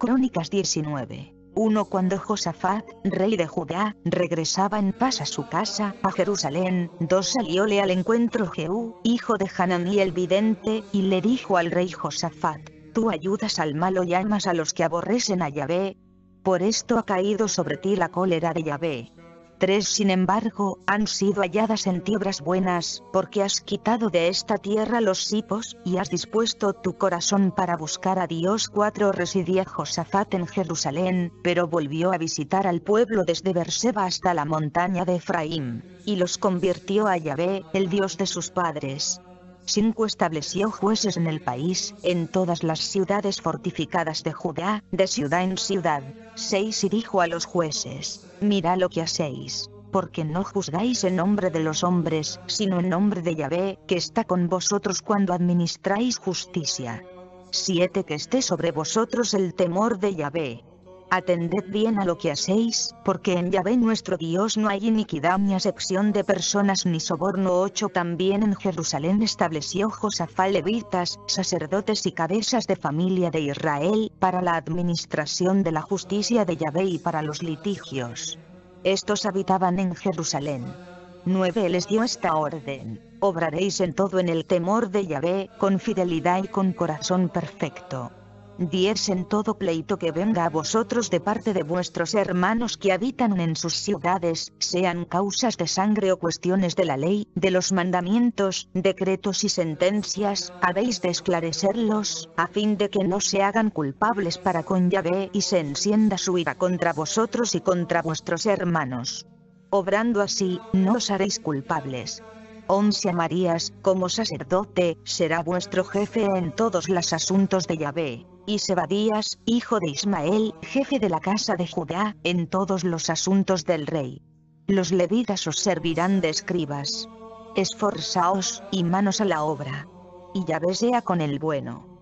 Crónicas 19:1. Cuando Josafat, rey de Judá, regresaba en paz a su casa, a Jerusalén, 2. Salióle al encuentro Jehú, hijo de Hanani el vidente, y le dijo al rey Josafat: Tú ayudas al malo y amas a los que aborrecen a Yahvé. Por esto ha caído sobre ti la cólera de Yahvé. 3. Sin embargo, han sido halladas en ti obras buenas, porque has quitado de esta tierra los sipos, y has dispuesto tu corazón para buscar a Dios. 4. Residía Josafat en Jerusalén, pero volvió a visitar al pueblo desde Berseba hasta la montaña de Efraín, y los convirtió a Yahvé, el Dios de sus padres. 5. Estableció jueces en el país, en todas las ciudades fortificadas de Judá, de ciudad en ciudad. 6. Y dijo a los jueces: Mirad lo que hacéis, porque no juzgáis en nombre de los hombres, sino en nombre de Yahvé, que está con vosotros cuando administráis justicia. 7. Que esté sobre vosotros el temor de Yahvé. Atended bien a lo que hacéis, porque en Yahvé nuestro Dios no hay iniquidad ni acepción de personas ni soborno. 8. También en Jerusalén estableció Josafat levitas, sacerdotes y cabezas de familia de Israel, para la administración de la justicia de Yahvé y para los litigios. Estos habitaban en Jerusalén. 9. Les dio esta orden: obraréis en todo en el temor de Yahvé, con fidelidad y con corazón perfecto. 10. En todo pleito que venga a vosotros de parte de vuestros hermanos que habitan en sus ciudades, sean causas de sangre o cuestiones de la ley, de los mandamientos, decretos y sentencias, habéis de esclarecerlos, a fin de que no se hagan culpables para con Yahvé y se encienda su ira contra vosotros y contra vuestros hermanos. Obrando así, no os haréis culpables. 11. Amarías, como sacerdote, será vuestro jefe en todos los asuntos de Yahvé, y Zebadías, hijo de Ismael, jefe de la casa de Judá, en todos los asuntos del rey. Los levitas os servirán de escribas. Esforzaos, y manos a la obra. Y Yahvé sea con el bueno.